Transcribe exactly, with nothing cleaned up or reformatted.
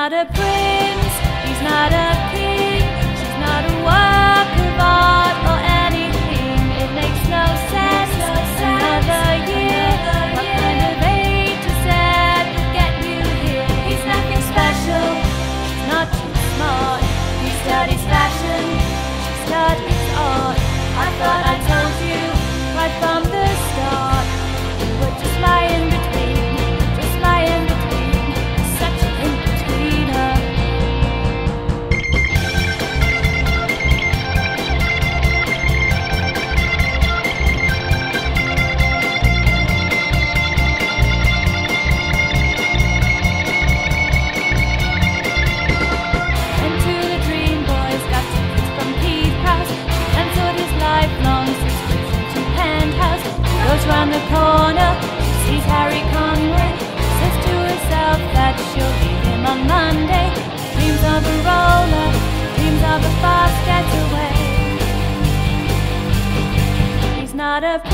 not a prince, he's not a king, she's not a work of art or anything. It makes no sense. Another year, what kind of A to Z will get you here? He's nothing special, she's not too smart. He studies fashion, she studies art. I thought I told you right from the start. You were just my in-between, just my in-between, such an in-betweener. Went to the Dream Boys, got tickets from Keith House. She cancelled his lifelong subscription to Penthouse. She goes round the corner, she sees Harry Conway. She says to herself that she'll leave him on Monday. Dreams of a roller, dreams of a fast getaway. He's not a